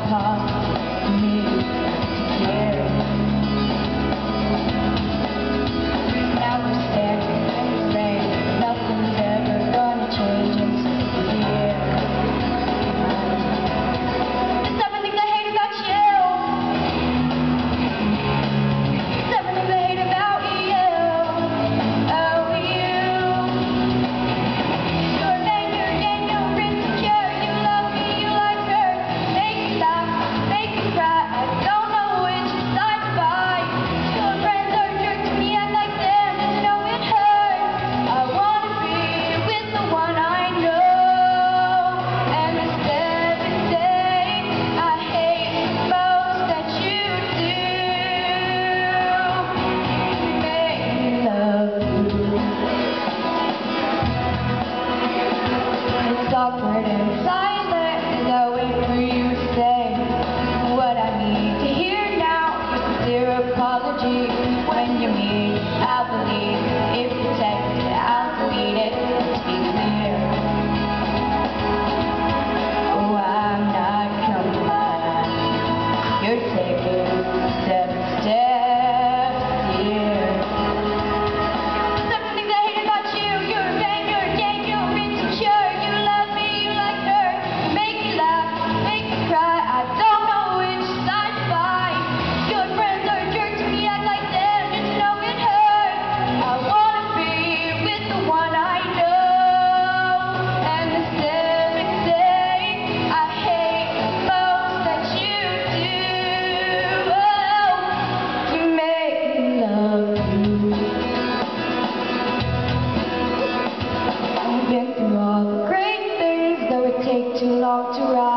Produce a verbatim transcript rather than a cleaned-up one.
cost me to care. Now we're standing and saying nothing's ever gonna change until we're here. There's seven things I hate about you. Seven things I hate about you. Oh, you. You're angry and you're insecure. You love me, you like her. Make me laugh, make me cry. I don't know which side to buy. Your friends are jerks to me, I'm like them. Just know it hurts. I wanna be with the one I know. And it's everything I hate most that you do. Make me love you. It's awkward and silent as I wait for you to say what I need to hear now. Your sincere apology when you mean I believe. If you text it, I'll delete it. Let's be clear. Oh, I'm not coming back. You're taking seven steps here. Seven things I hate about you. You're vain, you're gay, you're insecure. You love me, you like her. You make me laugh, make me cry. I don't know which side to buy. Your friends are jerks to me, act like them. Just know it hurts. I wanna be with the one I know. And there's everything I hate most that you do. Oh, you make me love you. I've been through all the great things that would take too long to write.